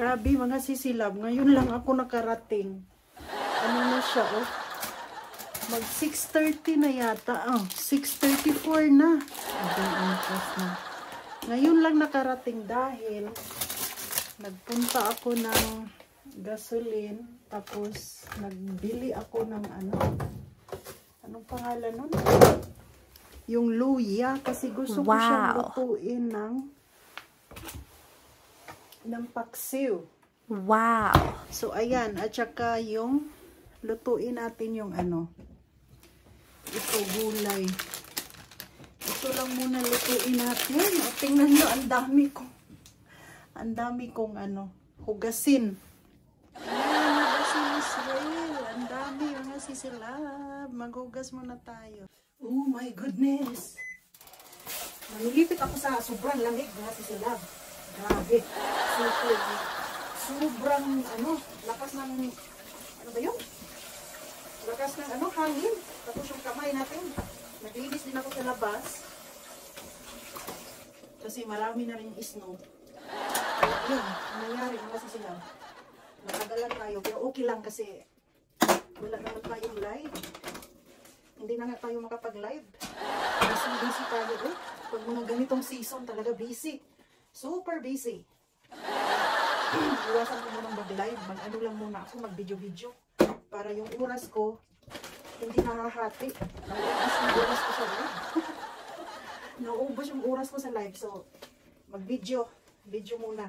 Grabe mga sisilab. Ngayon lang ako nakarating. Ano na siya, oh. Mag 6:30 na yata. 6:34 na. Na. Ngayon lang nakarating dahil nagpunta ako ng gasoline. Tapos nagbili ako ng ano. Anong pangalan nun? Yung luya. Kasi gusto ko siyang lutuin ng paksiw. Wow! So, ayan. At saka yung lutuin natin yung ano. Ito, gulay. Ito lang muna lutuin natin. O, tingnan nyo, ang dami kong ano, hugasin. Ayan, hugasin Israel. Ang dami, mga sisilab. Maghugas muna tayo. Oh my goodness. Nalilipit ako sa sobrang lamig, mga sisilab. Grabe. Sobrang, ano, lakas ng, ano ba yun? Lakas ng, ano, hangin. Tapos yung kamay natin. Naglinis din ako sa labas. Kasi marami na rin snow. Yun, nangyari, mga sisilaw. Nakagalan tayo, pero okay lang kasi wala naman tayong live. Hindi na nga tayo makapag-live. Kasi busy tayo, eh. Pag mga ganitong season, talaga busy. Super busy. Iwasan ko munang mag-live. Mag-ano lang muna ako, mag-video-video. Para yung oras ko, hindi nakahati. Naubos yung oras ko sa live. Naubos yung oras ko sa live. So, mag-video. Video muna.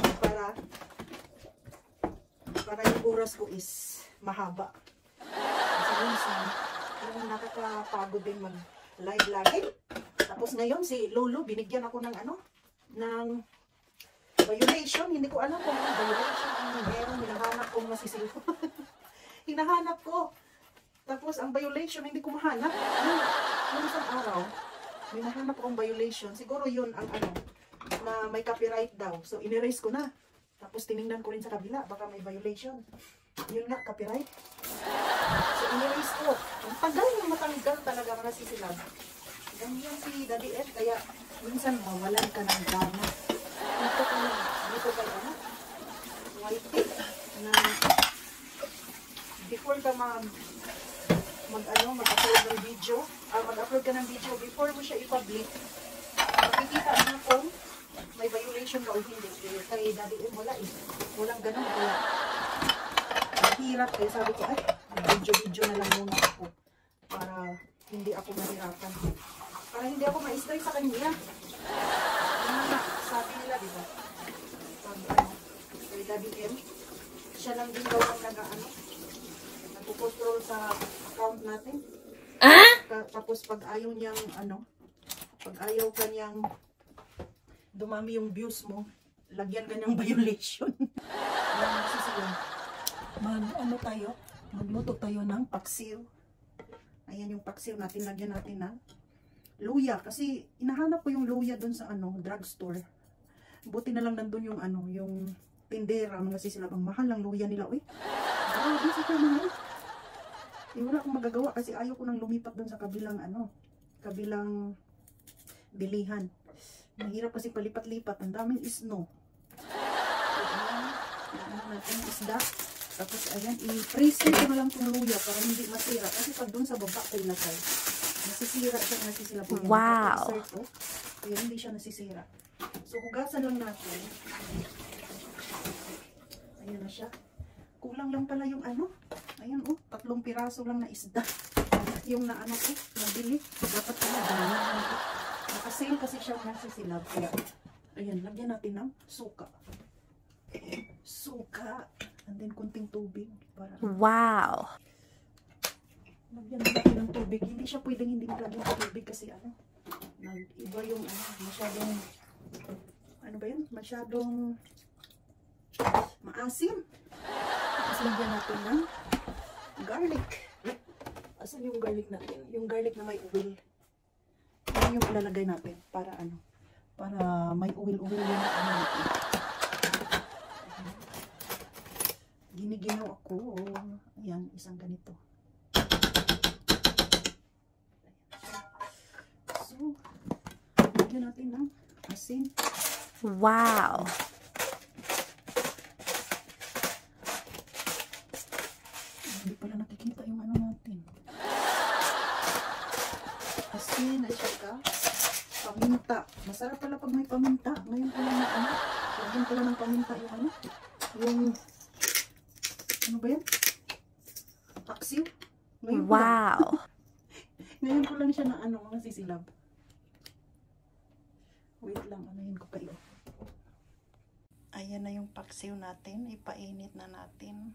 Para yung oras ko is mahaba. Kasi minsan, yung nakakapagod din mag-live lagi. Tapos ngayon, si Lolo, binigyan ako ng ano, ng violation. Hindi ko alam kung violation ang meron. Hinahanap ko masisilaw. Hinahanap ko. Tapos ang violation, hindi ko mahanap. Nung isang araw, may nahanap akong violation. Siguro yun ang ano, na may copyright daw. So, in-erase ko na. Tapos tinignan ko rin sa kabila. Baka may violation. Yun nga, copyright. So, in-erase ko. Ang tagal na matanggal talaga mga sisilab. Ganyan si Daddy Ed. Kaya, minsan mawalan ka ng gana. Dito ka ano? White tip. Na before ka mag-upload ng video, mag-upload ka ng video, before mo siya i-public, makikita na kung may violation ka o hindi. Kaya Daddy Ed, wala eh. Walang ganun. Kaya, hirap. Kaya sabi ko, ay, video na lang muna ako. Para hindi ako mahirapan. Para hindi ako ma-stress sa kanya. Sabi nila, diba? Kay Daddy M, siya lang din daw ang nagpo-control sa account natin. Tapos pag ayaw niyang, pag ayaw ka niyang dumami yung views mo, lagyan ka niyang violation. Magluto tayo ng paksiw. Ayan yung paksiw natin, lagyan natin ng luya. Kasi inahanap ko yung luya dun sa drugstore. Buti na lang nandun yung yung tindera, mga sisilab. Ang mahal ng luya nila, uy. Grabe sa kanila. Wala akong magagawa kasi ayaw ko nang lumipat dun sa kabilang kabilang bilihan. Mahirap kasi palipat-lipat. Ang daming snow. Natin isda. Tapos ayan, i-freeze ko na lang itong luya para hindi masira. Kasi pag dun sa baba ko ilagay, nasisira siya, nasisira po. Wow! Kaya hindi siya nasisira. So, hugasan lang natin. Ayan na siya. Kulang lang pala yung ayan 3 piraso lang na isda. Yung nabili. Dapat pala dami. Nakasale kasi siya nasisilab. Kaya, ayan, lagyan natin ng suka. Suka. And then, kunting tubig. Para, wow! lagyan natin ng tubig. Hindi siya pwedeng hindi maglagyan ng tubig kasi iba yung masyadong ba yun? Masyadong maasim. Tapos lagyan natin ng garlic. Asan yung garlic natin? Yung garlic na may oil. Yan yung ilalagay natin para para may oil-oil yung natin. Giniginaw ako. Ayan, isang ganito. So, lagyan natin ng asin. Wow! Lagyan ko lang ng paminta yung ano. Yung, ano ba yan? Paksiw. Ngayon ko lang. Wow. Ngayon ko lang siya na ano, nasisilab. Wait lang, anuhin ko kayo. Ayan na yung paksiw natin. Ipainit na natin.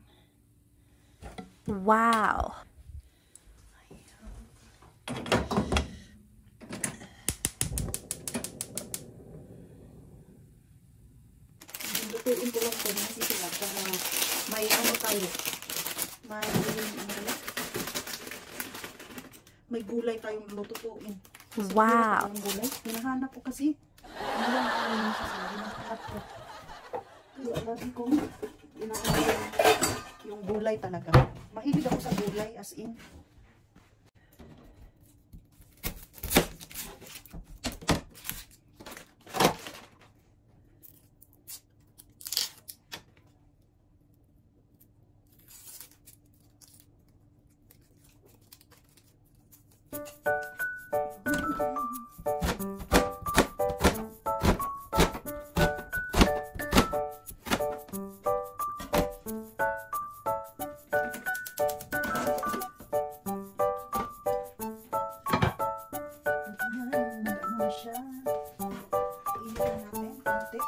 Wow. Lutuin ko lang ito, nasisilab. Para may ano tayo. May gulay tayong lutuin. Kasi Wow. yung gulay. Hinahanap ko kasi. Ano lang ako yung sasabi. Hinahanap ko. Kaya lagi kong hinahanap yung gulay talaga. Mahilig ako sa gulay as in. Siya. Iinitan natin konti.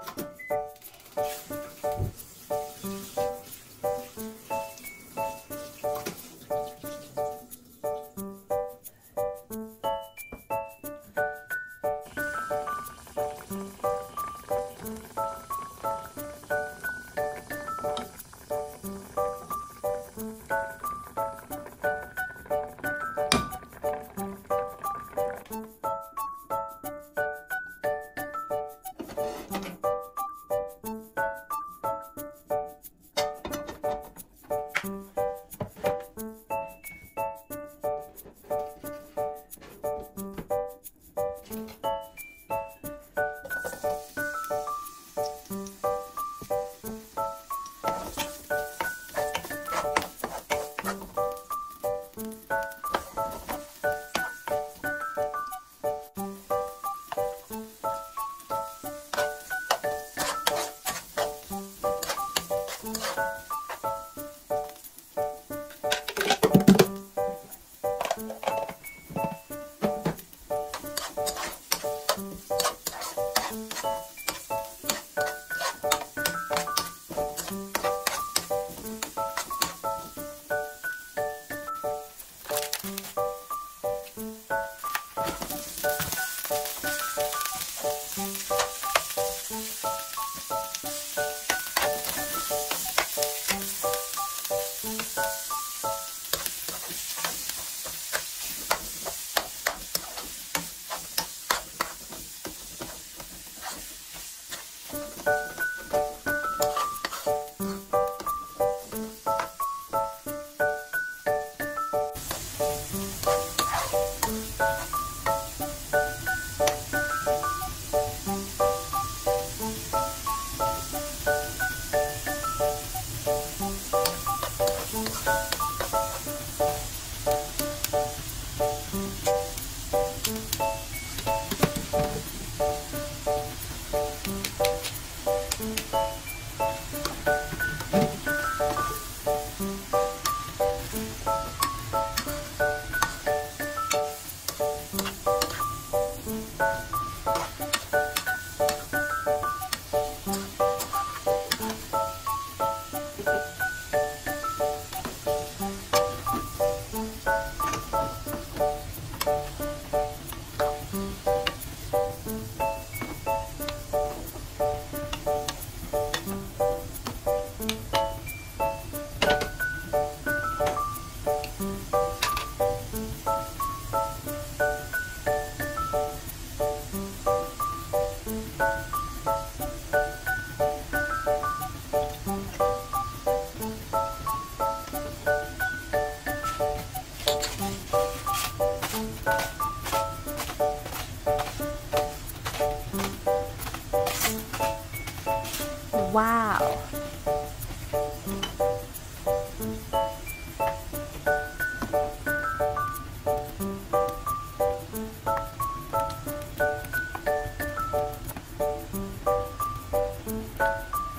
Wow.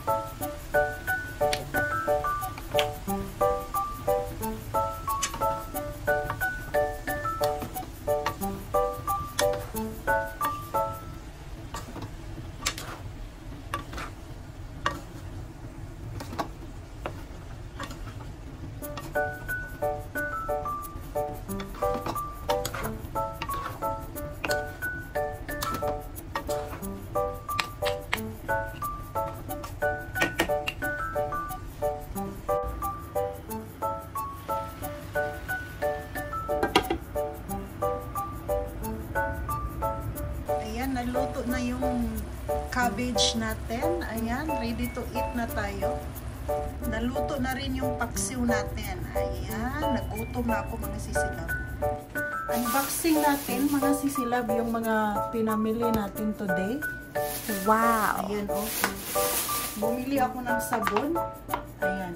Ayan, naluto na yung cabbage natin. Ayan, ready to eat na tayo. Naluto na rin yung paksiw natin. Ayan, nagutom na ako mga sisilab. Unboxing natin mga sisilab yung mga pinamili natin today. Wow. Ayan oh. Bumili ako ng sabon. Ayan.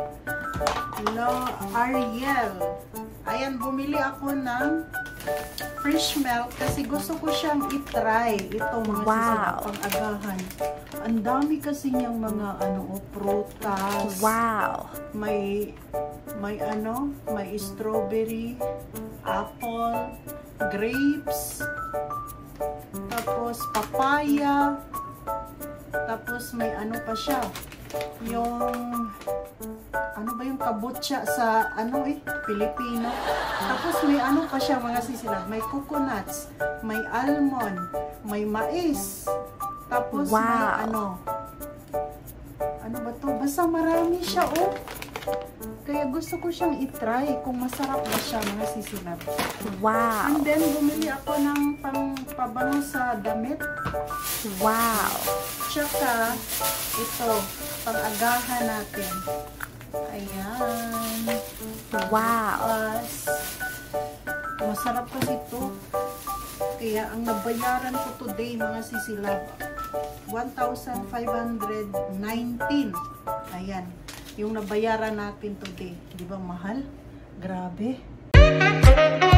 Ariel. Ayan, bumili ako ng fresh milk kasi gusto ko siyang i-try. Ito mga sisilab pang-agahan. Ang dami kasi niyang mga prutas. Wow. May strawberry, apple, grapes, tapos papaya, tapos may pa siya, yung yung kabutsa sa Pilipino. Tapos may pa siya mga sisilab, may coconuts, may almond, may mais, tapos may ba to? Basta marami siya oh. Kaya gusto ko siyang i-try kung masarap ba siya mga sisilab. Wow. And then bumili ako ng pabango sa damit. Wow. Tsaka ito, pang-agahan natin. Ayan. Wow. Masarap kasi ito. Kaya ang nabayaran ko today mga sisilab, 1,519. Ayan. Yung nabayaran natin today. Di ba mahal? Grabe.